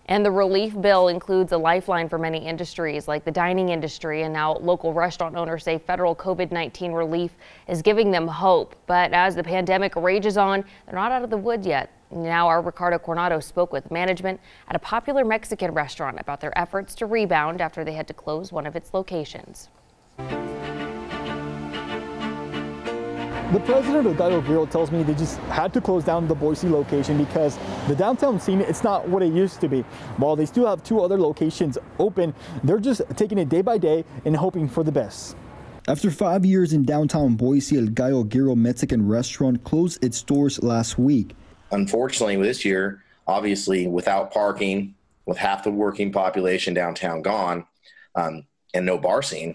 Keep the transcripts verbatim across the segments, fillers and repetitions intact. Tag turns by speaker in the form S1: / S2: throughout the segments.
S1: And the relief bill includes a lifeline for many industries like the dining industry, and now local restaurant owners say federal COVID nineteen relief is giving them hope. But as the pandemic rages on, they're not out of the woods yet. Now our Ricardo Coronado spoke with management at a popular Mexican restaurant about their efforts to rebound after they had to close one of its locations.
S2: The president of Idaho Grill tells me they just had to close down the Boise location because the downtown scene, it's not what it used to be. While they still have two other locations open, they're just taking it day by day and hoping for the best. After five years in downtown Boise, El Gallo Grill Mexican restaurant closed its doors last week.
S3: Unfortunately, this year, obviously without parking, with half the working population downtown gone, um, and no bar scene,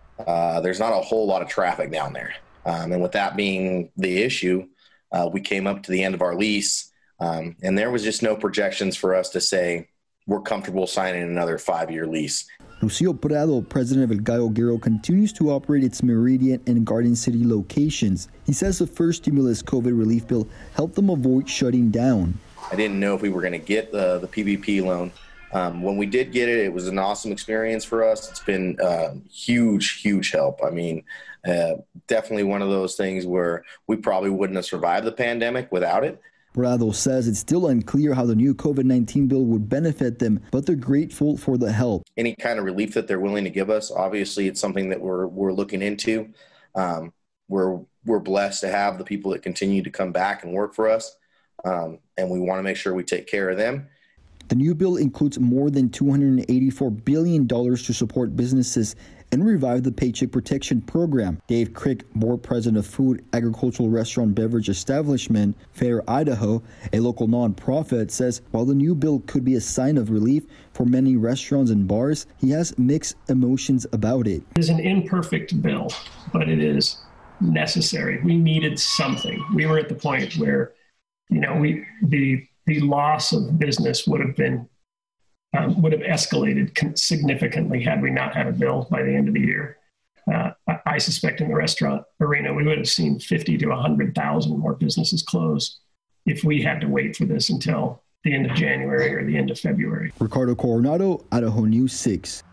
S3: uh, there's not a whole lot of traffic down there. Um, and with that being the issue, uh, we came up to the end of our lease, um, and there was just no projections for us to say we're comfortable signing another five-year lease.
S2: Lucio Prado, president of El Gallo Grill, continues to operate its Meridian and Garden City locations. He says the first stimulus COVID relief bill helped them avoid shutting down.
S3: I didn't know if we were going to get the, the P P P loan. Um, when we did get it, it was an awesome experience for us. It's been uh, huge, huge help. I mean, uh, definitely one of those things where we probably wouldn't have survived the pandemic without it.
S2: Prado says it's still unclear how the new COVID nineteen bill would benefit them, but they're grateful for the help.
S3: Any kind of relief that they're willing to give us, obviously it's something that we're we're looking into. Um, we're we're blessed to have the people that continue to come back and work for us, um, and we want to make sure we take care of them.
S2: The new bill includes more than two hundred eighty-four billion dollars to support businesses and revive the Paycheck Protection Program. Dave Crick, board president of Food, Agricultural, Restaurant, Beverage Establishment, Fair Idaho, a local nonprofit, says while the new bill could be a sign of relief for many restaurants and bars, he has mixed emotions about it.
S4: It is an imperfect bill, but it is necessary. We needed something. We were at the point where, you know, we the the loss of business would have been um, would have escalated significantly had we not had a bill by the end of the year. Uh, I, I suspect in the restaurant arena, we would have seen fifty to one hundred thousand more businesses close if we had to wait for this until the end of January or the end of February.
S2: Ricardo Coronado, Idaho News six.